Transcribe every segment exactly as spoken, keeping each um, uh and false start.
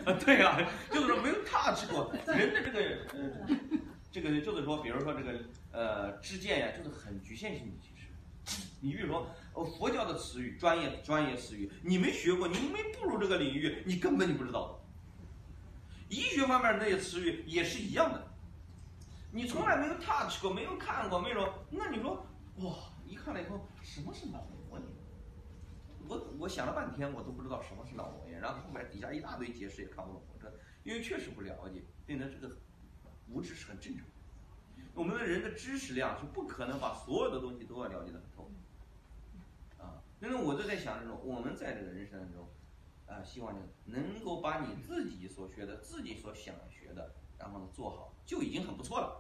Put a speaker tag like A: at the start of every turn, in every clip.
A: 对啊，就是说没有 touch 过人的这个呃，这个就是说，比如说这个呃知见呀，就是很局限性的。其实，你比如说呃佛教的词语，专业专业词语，你没学过，你没步入这个领域，你根本就不知道的。医学方面那些词语也是一样的，你从来没有 touch 过，没有看过，没有，那你说哇，一看了以后，什么是脑膜炎？我我想了半天，我都不知道什么是脑膜炎，然后后面底下一大堆解释也看不懂，这因为确实不了解，变成这个无知是很正常。我们的人的知识量是不可能把所有的东西都要了解得很透啊。因为我就在想这种，我们在这个人生当中。啊，希望能够把你自己所学的、自己所想学的，然后呢做好，就已经很不错了。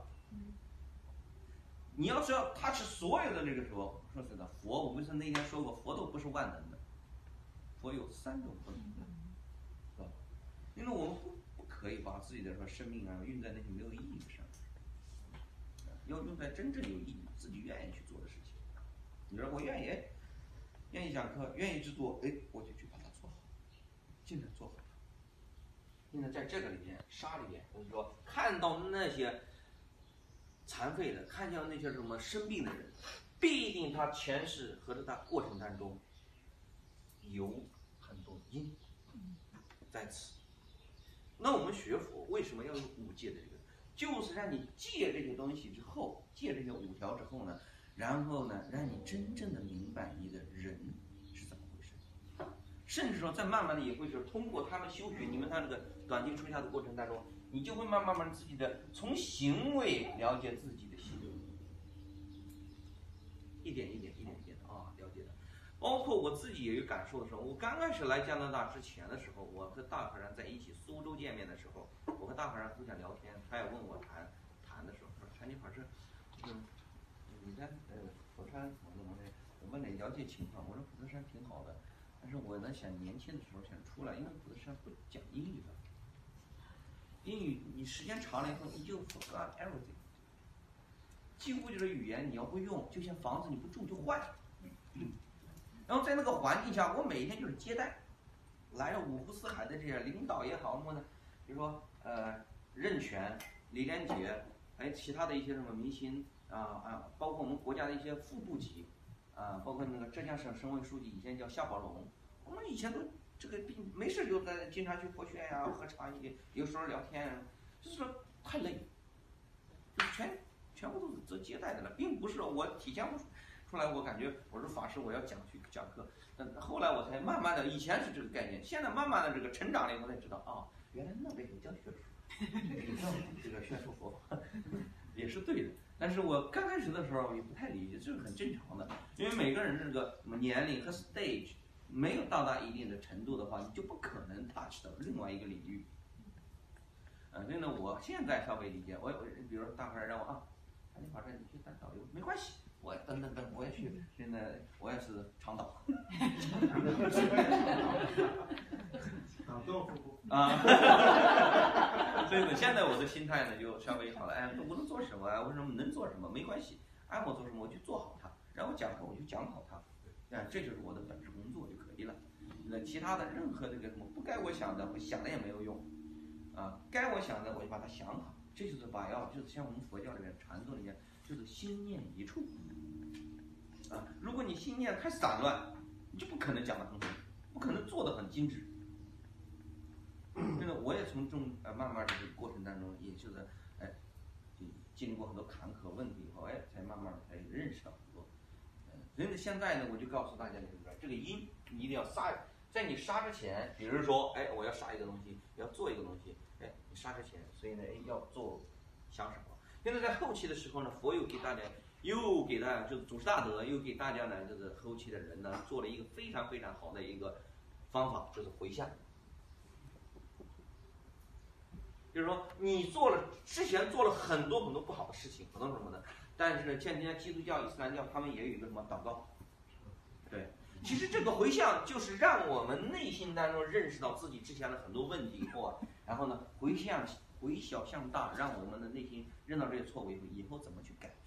A: 你要知道，他是所有的这个时候，说实在的，佛我不是那天说过，佛都不是万能的，佛有三种不能的，是吧？因为我们不不可以把自己的说生命啊用在那些没有意义的上面，要用在真正有意义、自己愿意去做的事情。你说我愿意，愿意讲课，愿意制作，哎，我就去把它做好。尽量做好它。现在在这个里面，沙里面，就是说，看到那些残废的，看见那些什么生病的人，必定他前世和他过程当中有很多因在此。那我们学佛为什么要用五戒的这个？就是让你戒这些东西之后，戒这些五条之后呢，然后呢，让你真正的明白你的人。甚至说，在慢慢的也会是通过他们修学，你们看这个短经出家的过程当中，你就会慢慢慢自己的从行为了解自己的心，一点一点一点一点的啊了解的。包括我自己也有感受的时候，我刚开始来加拿大之前的时候，我和大和尚在一起苏州见面的时候，我和大和尚互相聊天，他也问我谈谈的时候，说常寂法师，嗯，你在呃佛山我怎么的？我问你了解情况，我说佛山挺好的。但是我呢，想年轻的时候想出来，因为佛山不讲英语的，英语你时间长了以后，你就 forgot everything， 几乎就是语言你要不用，就像房子你不住就坏了。然后在那个环境下，我每天就是接待，来了五湖四海的这些领导也好，什么的，比如说呃任泉、李连杰，还有其他的一些什么明星啊啊，包括我们国家的一些副部级。啊，包括那个浙江省省委书记以前叫夏宝龙，我们以前都这个没事就在经常去佛学呀、喝茶，有时候聊天，就是说太累，就是全全部都是做接待的了，并不是我体现不出来。我感觉我是法师，我要讲去讲课，但后来我才慢慢的，以前是这个概念，现在慢慢的这个成长了以后才知道啊，原来那个也叫学术，也叫这个宣说佛法，也是对的。但是我刚开始的时候也不太理解，这是很正常的，因为每个人这个什么年龄和 stage 没有到达一定的程度的话，你就不可能 touch 到另外一个领域。呃，所以呢，我现在稍微理解，我我比如说大伙儿让我啊，常寂法师你去当导游没关系，我等等等，我也去，现在我也是长导。啊，所以呢，现在我的心态呢就稍微好了。哎，我能做什么啊？我什么能做什么？没关系，按我做什么我就做好它，然后讲课我就讲好它，啊，这就是我的本职工作就可以了。那其他的任何这个什么不该我想的，我想了也没有用，啊，该我想的我就把它想好，这就是把要就是像我们佛教里面传统里面就是心念一处，啊，如果你心念太散乱，你就不可能讲得很好，不可能做得很精致。这个我也从中呃慢慢的这个过程当中，也就是哎，就经历过很多坎坷问题以后，哎，才慢慢的才认识到很多。嗯，所以呢，现在呢，我就告诉大家就是说，这个因你一定要杀，在你杀之前，比如说，哎，我要杀一个东西，要做一个东西，哎，你杀之前，所以呢，哎，要做想什么？现在在后期的时候呢，佛又给大家，又给大家就是祖师大德又给大家呢，就是后期的人呢，做了一个非常非常好的一个方法，就是回向。就是说，你做了之前做了很多很多不好的事情，很多什么的，但是像今天基督教、伊斯兰教，他们也有一个什么祷告，对，其实这个回向就是让我们内心当中认识到自己之前的很多问题以后啊，然后呢回向回小向大，让我们的内心认到这些错误以后，以后怎么去改